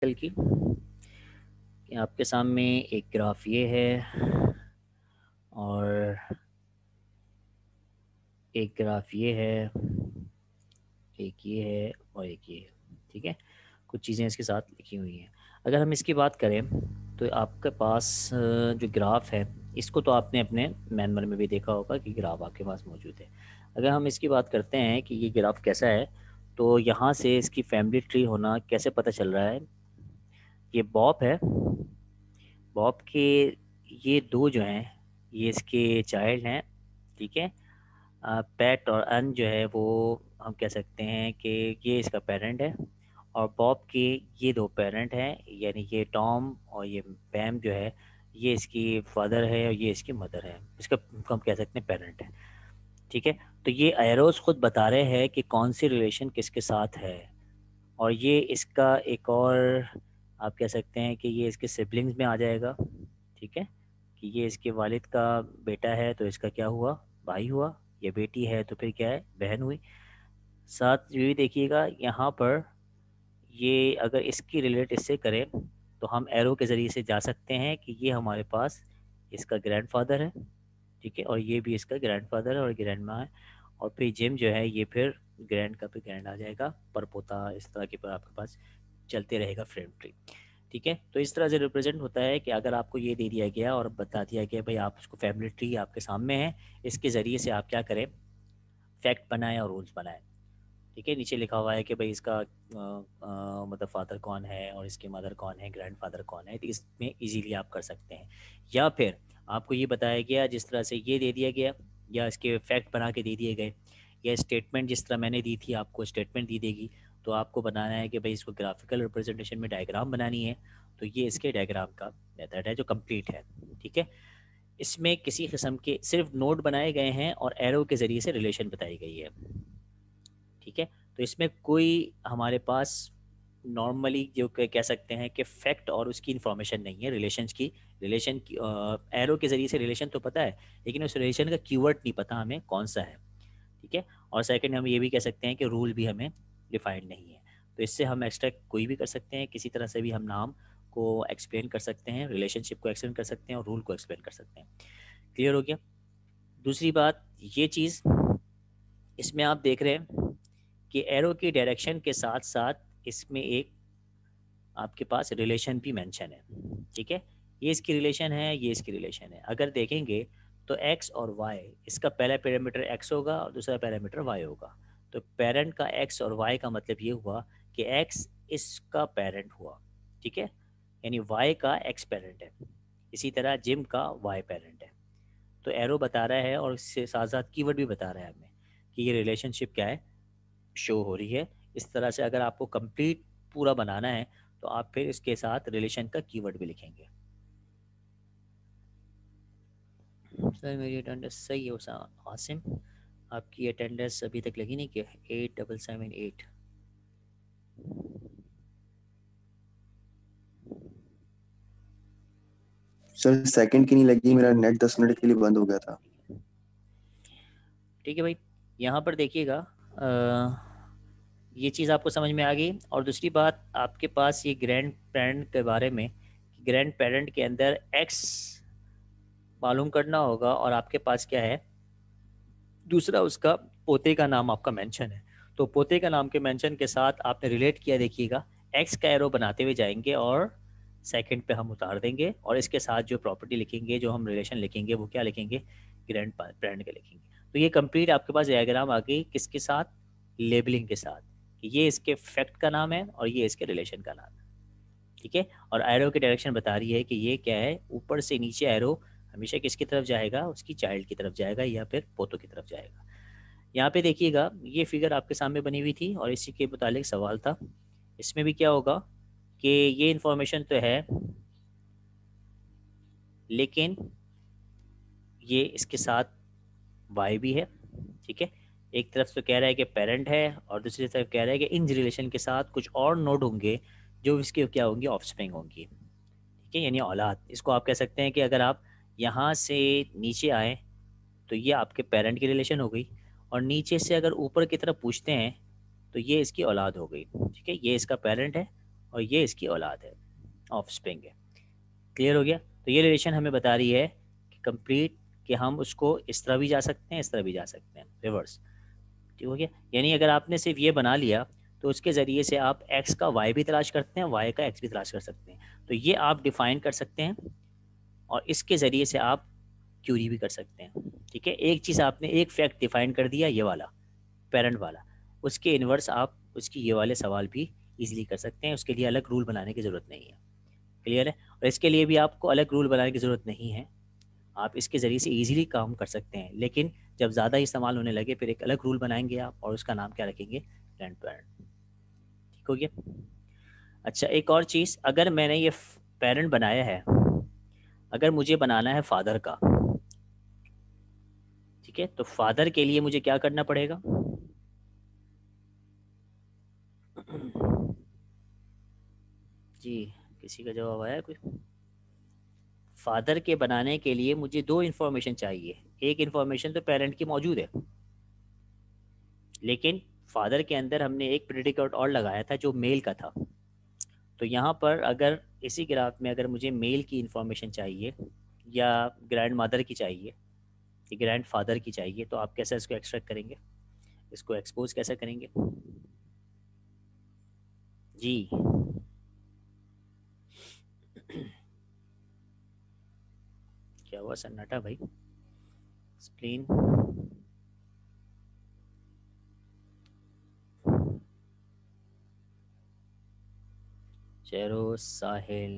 कल की कि आपके सामने एक ग्राफ ये है और एक ग्राफ ये है, एक ये है और एक ये है। ठीक है, कुछ चीज़ें इसके साथ लिखी हुई हैं। अगर हम इसकी बात करें तो आपके पास जो ग्राफ है, इसको तो आपने अपने मैनुअल में भी देखा होगा कि ग्राफ आपके पास मौजूद है। अगर हम इसकी बात करते हैं कि ये ग्राफ कैसा है, तो यहाँ से इसकी फैमिली ट्री होना कैसे पता चल रहा है। ये बॉब है, बॉब के ये दो जो हैं ये इसके चाइल्ड हैं। ठीक है, पैट और अन जो है वो हम कह सकते हैं कि ये इसका पेरेंट है, और बॉब के ये दो पेरेंट हैं, यानी ये टॉम और ये पैम जो है ये इसकी फादर है और ये इसकी मदर है, इसका हम कह सकते हैं पेरेंट है। ठीक है, तो ये एरोस खुद बता रहे हैं कि कौन सी रिलेशन किसके साथ है, और ये इसका एक और आप कह सकते हैं कि ये इसके सिबलिंग्स में आ जाएगा। ठीक है, कि ये इसके वालिद का बेटा है तो इसका क्या हुआ, भाई हुआ। ये बेटी है तो फिर क्या है, बहन हुई। साथ ये भी देखिएगा यहाँ पर, ये अगर इसकी रिलेट इससे करें तो हम एरो के ज़रिए से जा सकते हैं कि ये हमारे पास इसका ग्रैंडफादर है। ठीक है, और ये भी इसका ग्रैंडफादर है और ग्रैंड माँ है, और फिर जिम जो है ये फिर ग्रैंड का फिर ग्रैंड आ जाएगा, परपोता इस तरह के पर आपके पास चलते रहेगा फ्रेम ट्री। ठीक है, तो इस तरह से रिप्रेजेंट होता है कि अगर आपको ये दे दिया गया और बता दिया गया भाई आप उसको फैमिली ट्री आपके सामने है, इसके ज़रिए से आप क्या करें, फैक्ट बनाएं और रूल्स बनाएं। ठीक है, नीचे लिखा हुआ है कि भाई इसका मतलब फादर कौन है और इसके मदर कौन है, ग्रैंडफादर कौन है, तो इसमें इजीली आप कर सकते हैं। या फिर आपको ये बताया गया जिस तरह से ये दे दिया गया, या इसके फैक्ट बना के दे दिए गए, या स्टेटमेंट जिस तरह मैंने दी थी आपको स्टेटमेंट दी देगी, तो आपको बनाना है कि भाई इसको ग्राफिकल रिप्रेजेंटेशन में डायग्राम बनानी है, तो ये इसके डायग्राम का मेथड है जो कंप्लीट है। ठीक है, इसमें किसी किस्म के सिर्फ नोट बनाए गए हैं और एरो के ज़रिए से रिलेशन बताई गई है। ठीक है, तो इसमें कोई हमारे पास नॉर्मली जो कह सकते हैं कि फैक्ट और उसकी इन्फॉर्मेशन नहीं है, रिलेशन की एरो के ज़रिए से रिलेशन तो पता है, लेकिन उस रिलेशन का कीवर्ड नहीं पता हमें कौन सा है। ठीक है, और सेकंड हम ये भी कह सकते हैं कि रूल भी हमें डिफाइंड नहीं है। तो इससे हम एक्सट्रैक्ट कोई भी कर सकते हैं, किसी तरह से भी हम नाम को एक्सप्लेन कर सकते हैं, रिलेशनशिप को एक्सप्लेन कर सकते हैं और रूल को एक्सप्लेन कर सकते हैं। क्लियर हो गया। दूसरी बात ये चीज़, इसमें आप देख रहे हैं कि एरो की डायरेक्शन के साथ साथ इसमें एक आपके पास रिलेशन भी मेंशन है। ठीक है, ये इसकी रिलेशन है, ये इसकी रिलेशन है। अगर देखेंगे तो x और y, इसका पहला पैरामीटर x होगा और दूसरा पैरामीटर y होगा। तो पेरेंट का x और y का मतलब ये हुआ कि x इसका पेरेंट हुआ। ठीक है, यानी y का x पेरेंट है, इसी तरह जिम का y पेरेंट है। तो एरो बता रहा है और इससे साथ साथ कीवर्ड भी बता रहा है हमें कि ये रिलेशनशिप क्या है, शो हो रही है। इस तरह से अगर आपको कंप्लीट पूरा बनाना है तो आप फिर इसके साथ रिलेशन का कीवर्ड भी लिखेंगे। सर मेरी अटेंडेंस सही है उसा आसिम, आपकी अटेंडेंस अभी तक लगी नहीं क्या, 8778। सर सेकंड की नहीं लगी, मेरा नेट 10 मिनट के लिए बंद हो गया था। ठीक है भाई, यहाँ पर देखिएगा ये चीज़ आपको समझ में आ गई। और दूसरी बात, आपके पास ये ग्रैंड पेरेंट के बारे में, ग्रैंड पेरेंट के अंदर एक्स मालूम करना होगा, और आपके पास क्या है, दूसरा उसका पोते का नाम आपका मेंशन है। तो पोते का नाम के मेंशन के साथ आपने रिलेट किया, देखिएगा एक्स का एरो बनाते हुए जाएंगे और सेकंड पे हम उतार देंगे, और इसके साथ जो प्रॉपर्टी लिखेंगे, जो हम रिलेशन लिखेंगे, वो क्या लिखेंगे, ग्रैंड पेरेंट के लिखेंगे। तो ये कंप्लीट आपके पास डायग्राम आ गई, किसके साथ, लेबलिंग के साथ, कि ये इसके फैक्ट का नाम है और ये इसके रिलेशन का नाम है। ठीक है, और एरो की डायरेक्शन बता रही है कि ये क्या है, ऊपर से नीचे एरो हमेशा किसकी तरफ जाएगा, उसकी चाइल्ड की तरफ जाएगा या फिर पोतों की तरफ जाएगा। यहाँ पे देखिएगा ये फिगर आपके सामने बनी हुई थी और इसी के मुतालिक सवाल था। इसमें भी क्या होगा कि ये इन्फॉर्मेशन तो है, लेकिन ये इसके साथ वाई भी है। ठीक है, एक तरफ तो कह रहा है कि पेरेंट है और दूसरी तरफ कह रहा है कि इन रिलेशन के साथ कुछ और नोड होंगे जो इसके क्या होंगी, ऑफस्प्रिंग होंगी। ठीक है, यानी औलाद, इसको आप कह सकते हैं कि अगर आप यहाँ से नीचे आए तो ये आपके पेरेंट की रिलेशन हो गई, और नीचे से अगर ऊपर की तरफ पूछते हैं तो ये इसकी औलाद हो गई। ठीक है, ये इसका पेरेंट है और ये इसकी औलाद है, ऑफ स्प्रिंग है। क्लियर हो गया? तो ये रिलेशन हमें बता रही है कि कंप्लीट, कि हम उसको इस तरह भी जा सकते हैं, इस तरह भी जा सकते हैं, रिवर्स। ठीक हो गया? यानी अगर आपने सिर्फ ये बना लिया तो उसके ज़रिए से आप एक्स का वाई भी तलाश करते हैं, वाई का एक्स भी तलाश कर सकते हैं। तो ये आप डिफ़ाइन कर सकते हैं और इसके ज़रिए से आप क्यूरी भी कर सकते हैं। ठीक है, एक चीज़ आपने एक फैक्ट डिफ़ाइन कर दिया, ये वाला पेरेंट वाला, उसके इन्वर्स आप उसकी ये वाले सवाल भी ईजिली कर सकते हैं। उसके लिए अलग रूल बनाने की ज़रूरत नहीं है। क्लियर है? और इसके लिए भी आपको अलग रूल बनाने की ज़रूरत नहीं है, आप इसके ज़रिए से ईजिली काम कर सकते हैं। लेकिन जब ज़्यादा इस्तेमाल होने लगे फिर एक अलग रूल बनाएंगे आप, और उसका नाम क्या रखेंगे? Grand parent. ठीक हो गया? अच्छा, एक और चीज़, अगर मैंने ये पेरेंट बनाया है, अगर मुझे बनाना है फादर का, ठीक है, तो फादर के लिए मुझे क्या करना पड़ेगा? जी, किसी का जवाब आया कुछ? फादर के बनाने के लिए मुझे दो इन्फॉर्मेशन चाहिए। एक इन्फॉर्मेशन तो पेरेंट की मौजूद है, लेकिन फादर के अंदर हमने एक प्रेडिकेट और लगाया था जो मेल का था। तो यहाँ पर अगर इसी ग्राफ में अगर मुझे मेल की इन्फॉर्मेशन चाहिए या ग्रैंड मदर की चाहिए या ग्रैंड फादर की चाहिए, तो आप कैसे इसको एक्सट्रैक्ट करेंगे, इसको एक्सपोज कैसे करेंगे? जी। क्या हुआ सन्नाटा भाई? स्प्लीन। चेरो साहिल,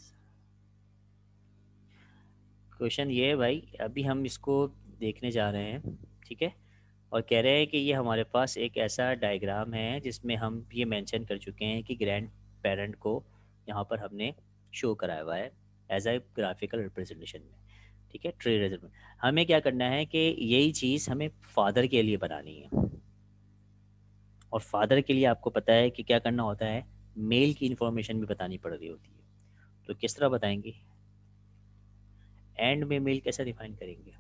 क्वेश्चन ये है भाई, अभी हम इसको देखने जा रहे हैं, ठीक है, और कह रहे हैं कि ये हमारे पास एक ऐसा डायग्राम है जिसमें हम ये मेंशन कर चुके हैं कि ग्रैंड पेरेंट को यहाँ पर हमने शो कराया हुआ है एज ए ग्राफिकल रिप्रेजेंटेशन में। ठीक है, ट्री रिजल्ट में हमें क्या करना है कि यही चीज़ हमें फादर के लिए बनानी है, और फादर के लिए आपको पता है कि क्या करना होता है, मेल की इन्फॉर्मेशन भी बतानी पड़ रही होती है। तो किस तरह बताएंगे? एंड में मेल कैसे डिफाइन करेंगे?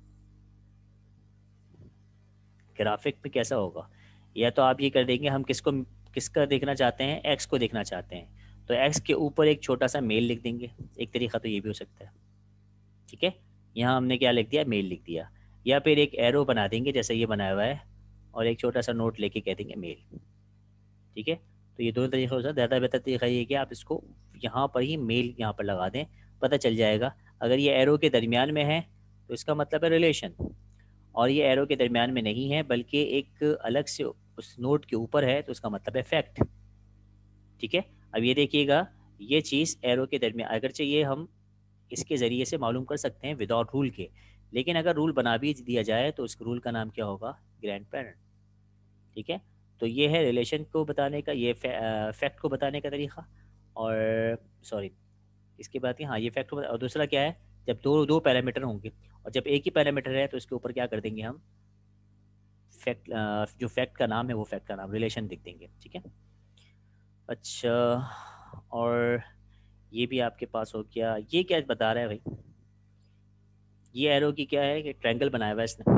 ग्राफिक में कैसा होगा? या तो आप ये कर देंगे, हम किसको, किसका देखना चाहते हैं, एक्स को देखना चाहते हैं, तो एक्स के ऊपर एक छोटा सा मेल लिख देंगे। एक तरीका तो ये भी हो सकता है। ठीक है, यहाँ हमने क्या लिख दिया, मेल लिख दिया। या फिर एक एरो बना देंगे जैसे ये बनाया हुआ है, और एक छोटा सा नोट लेके कह देंगे मेल। ठीक है, तो ये दोनों तरीके हो सकता है। ज़्यादा बेहतर तरीका ये है कि आप इसको यहाँ पर ही मेल यहाँ पर लगा दें, पता चल जाएगा। अगर ये एरो के दरमियान में है तो इसका मतलब है रिलेशन, और ये एरो के दरमियान में नहीं है बल्कि एक अलग से उस नोट के ऊपर है, तो उसका मतलब है फैक्ट। ठीक है, अब ये देखिएगा, ये चीज़ एरो के दरमियान, अगरचे ये हम इसके ज़रिए से मालूम कर सकते हैं विदाउट रूल के, लेकिन अगर रूल बना भी दिया जाए तो उस रूल का नाम क्या होगा? Grand parent. ठीक है, तो ये है रिलेशन को बताने का, ये फैक्ट को बताने का तरीका। और सॉरी, इसके बाद हाँ, ये फैक्ट, और दूसरा क्या है, जब दो दो पैरामीटर होंगे और जब एक ही पैरामीटर है तो इसके ऊपर क्या कर देंगे हम, फैक्ट, जो फैक्ट का नाम है वो फैक्ट का नाम रिलेशन लिख देंगे। ठीक है, अच्छा, और ये भी आपके पास हो गया। ये क्या बता रहा है भाई, ये एरो की क्या है कि ट्रायंगल बनाया हुआ है इसने।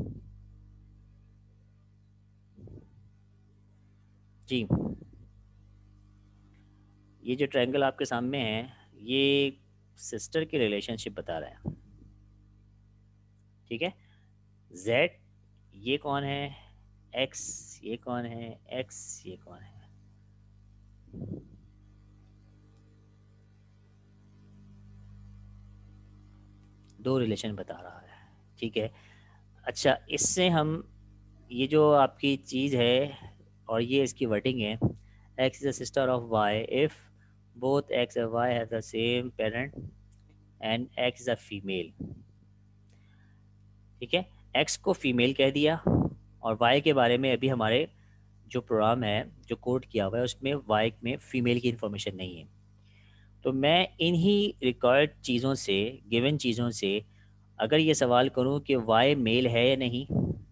जी, ये जो ट्रायंगल आपके सामने है, ये सिस्टर की रिलेशनशिप बता रहा है। ठीक है, जेड ये कौन है, एक्स ये कौन है, एक्स ये कौन है, दो रिलेशन बता रहा है। ठीक है, अच्छा, इससे हम ये जो आपकी चीज़ है और ये इसकी वर्डिंग है, X is a sister of Y if both X और Y have the same parent and X is a female. ठीक है, एक्स को फीमेल कह दिया, और वाई के बारे में अभी हमारे जो प्रोग्राम है, जो कोड किया हुआ है, उसमें वाई में फीमेल की इन्फॉर्मेशन नहीं है। तो मैं इन्हीं रिकॉर्ड चीज़ों से, गिवन चीज़ों से अगर ये सवाल करूं कि वाई मेल है या नहीं,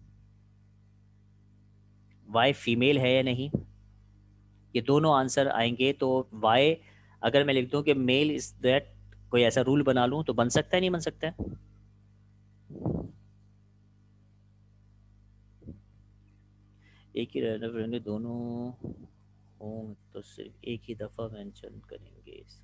वाई फीमेल है या नहीं, ये दोनों आंसर आएंगे। तो वाई अगर मैं लिख दूं कि मेल इज दैट, कोई ऐसा रूल बना लूं, तो बन सकता है नहीं बन सकता है? एक ही रहने रहने दोनों हों तो सिर्फ एक ही दफ़ा मेंशन करेंगे इसको।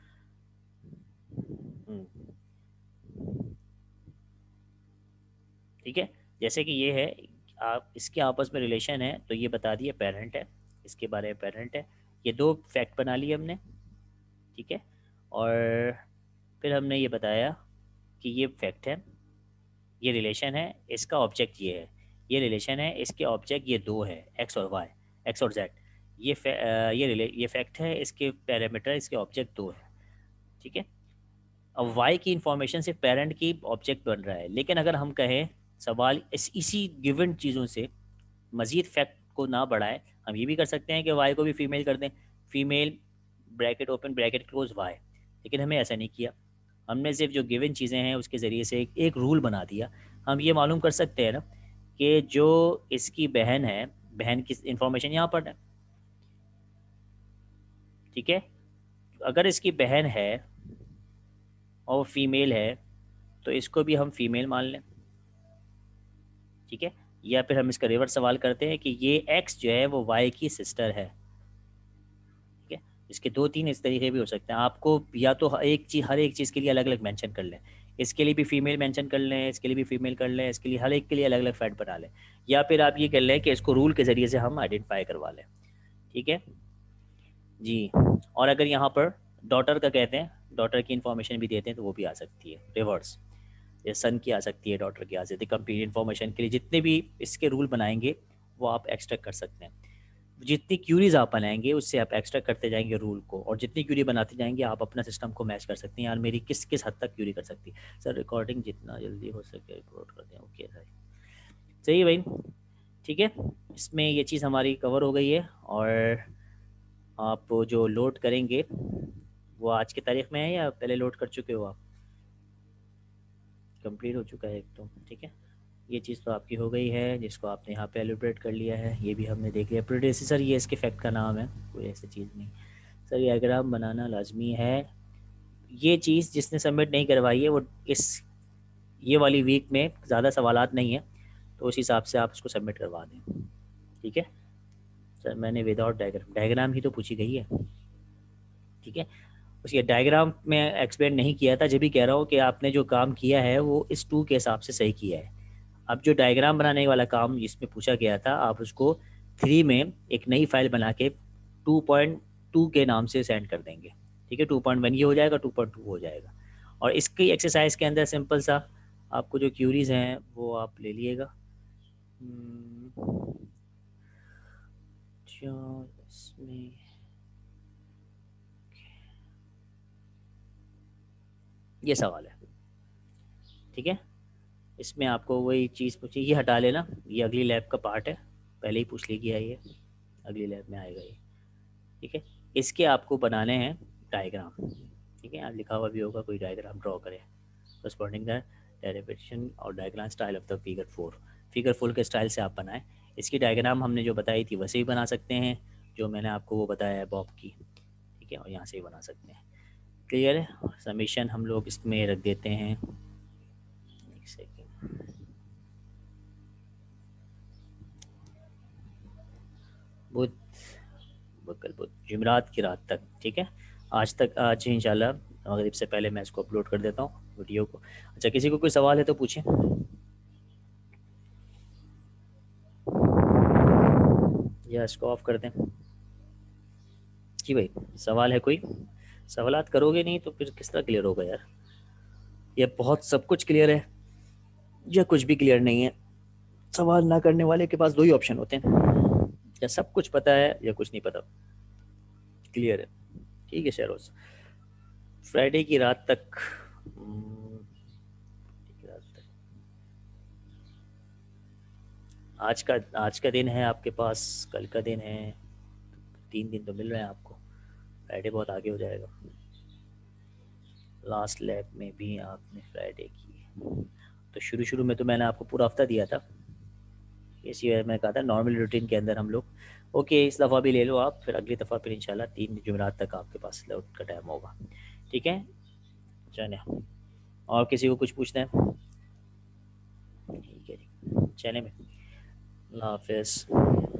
ठीक है, जैसे कि ये है, आप इसके आपस में रिलेशन है तो ये बता दिए पेरेंट है, इसके बारे में पेरेंट है, ये दो फैक्ट बना लिए हमने। ठीक है, और फिर हमने ये बताया कि ये फैक्ट है, ये रिलेशन है, इसका ऑब्जेक्ट ये है, ये रिलेशन है, इसके ऑब्जेक्ट ये दो है, एक्स और वाई, एक्स और जेड। ये फैक्ट है, इसके पैरामीटर, इसके ऑब्जेक्ट दो है। ठीक है, अब वाई की इंफॉर्मेशन सिर्फ पेरेंट की ऑब्जेक्ट बन रहा है, लेकिन अगर हम कहें सवाल इसी गिवन चीज़ों से मज़ीद फैक्ट को ना बढ़ाएं, हम ये भी कर सकते हैं कि वाई को भी फीमेल कर दें, female bracket open bracket close Y, लेकिन हमें ऐसा नहीं किया। हमने सिर्फ जो गिवन चीज़ें हैं उसके ज़रिए से एक रूल बना दिया। हम ये मालूम कर सकते हैं ना कि जो इसकी बहन है, बहन की इंफॉर्मेशन यहाँ पर है। ठीक है, अगर इसकी बहन है और फीमेल है तो इसको भी हम फीमेल मान लें। ठीक है, या फिर हम इसका रिवर्स सवाल करते हैं कि ये एक्स जो है वो वाई की सिस्टर है। ठीक है, इसके दो तीन इस तरीके भी हो सकते हैं, आपको या तो हर एक चीज़ के लिए अलग अलग मेंशन कर लें, इसके लिए भी फीमेल मेंशन कर लें, इसके लिए भी फीमेल कर लें, इसके लिए हर एक के लिए अलग अलग फैक्ट बना लें, या फिर आप ये कर लें कि इसको रूल के ज़रिए से हम आइडेंटिफाई करवा लें। ठीक है जी, और अगर यहाँ पर डॉटर का कहते हैं, डॉटर की इन्फॉर्मेशन भी देते हैं तो वो भी आ सकती है रिवर्स, या सन की आ सकती है, डॉटर की आ सकती है। कंप्लीट इन्फॉर्मेशन के लिए जितने भी इसके रूल बनाएंगे वो आप एक्सट्रैक्ट कर सकते हैं। जितनी क्यूरीज आप बनाएंगे उससे आप एक्सट्रैक्ट करते जाएंगे रूल को, और जितनी क्यूरी बनाते जाएंगे आप अपना सिस्टम को मैच कर सकते हैं, यार मेरी किस किस हद तक क्यूरी कर सकती है। सर रिकॉर्डिंग जितना जल्दी हो सके अपलोड कर दें। ओके सर, सही है भाई। ठीक है, इसमें ये चीज़ हमारी कवर हो गई है, और आप जो लोड करेंगे वो आज की तारीख में है या पहले लोड कर चुके हो आप? कंप्लीट हो चुका है एक तो। ठीक है, ये चीज़ तो आपकी हो गई है जिसको आपने यहाँ पे एलिब्रेट कर लिया है, ये भी हमने देख लिया। प्रोड्यूसर ये इसके फैक्ट का नाम है, कोई ऐसी चीज़ नहीं। सर डायग्राम बनाना लाजमी है, ये चीज़ जिसने सबमिट नहीं करवाई है वो इस ये वाली वीक में ज़्यादा सवालात नहीं है, तो उस हिसाब से आप उसको सबमिट करवा दें। ठीक है सर, मैंने विदाउट डायग्राम, डायग्राम ही तो पूछी गई है। ठीक है, उसके डायग्राम में एक्सप्लेन नहीं किया था, जब भी कह रहा हूँ कि आपने जो काम किया है वो इस टू के हिसाब से सही किया है। अब जो डायग्राम बनाने वाला काम जिसमें पूछा गया था, आप उसको 3 में एक नई फाइल बना के 2.2 के नाम से सेंड कर देंगे। ठीक है, 2.1 ये हो जाएगा, 2.2 हो जाएगा। और इसकी एक्सरसाइज के अंदर सिंपल सा आपको जो क्यूरीज हैं वो आप ले लिएगा। इसमें ये सवाल है। ठीक है, इसमें आपको वही चीज़ पूछी, ये हटा लेना, ये अगली लैब का पार्ट है, पहले ही पूछ ली गया है, ये अगली लैब में आएगा ये। ठीक है, इसके आपको बनाने हैं डायग्राम। ठीक है, यहाँ लिखा हुआ भी होगा, कोई डायग्राम ड्रॉ करें करस्पॉन्डिंग द डेरिवेशन और diagram style of the figure 4 के स्टाइल से आप बनाएं। इसकी डायग्राम हमने जो बताई थी वैसे ही बना सकते हैं, जो मैंने आपको वो बताया है बॉब की। ठीक है, और यहाँ से ही बना सकते हैं। क्लियर है, समीशन हम लोग इसमें रख देते हैं, एक सेकेंड। बुध बकल बुध जुमेरात की रात तक। ठीक है, आज इंशाल्लाह मगरिब से पहले मैं इसको अपलोड कर देता हूँ वीडियो को। अच्छा, किसी को कोई सवाल है तो पूछें, या इसको ऑफ कर दें? जी भाई, सवाल है कोई? सवालात करोगे नहीं तो फिर किस तरह क्लियर होगा यार? ये बहुत सब कुछ क्लियर है या कुछ भी क्लियर नहीं है? सवाल ना करने वाले के पास दो ही ऑप्शन होते हैं, या सब कुछ पता है या कुछ नहीं पता। क्लियर है? ठीक है शहरोज, फ्राइडे की रात तक, आज का दिन है आपके पास, कल का दिन है, 3 दिन तो मिल रहे हैं आपको, फ्राइडे बहुत आगे हो जाएगा। लास्ट लैब में भी आपने फ्राइडे की, तो शुरू में तो मैंने आपको पूरा हफ्ता दिया था, इसी वजह मैं कहा था नॉर्मल रूटीन के अंदर हम लोग। ओके, इस दफ़ा भी ले लो आप, फिर अगली दफ़ा फिर इंशाल्लाह 3 जुमेरात तक आपके पास लौट का टाइम होगा। ठीक है, चले, और किसी को कुछ पूछना है? ठीक है जी, चले में, अल्लाह हाफिज़।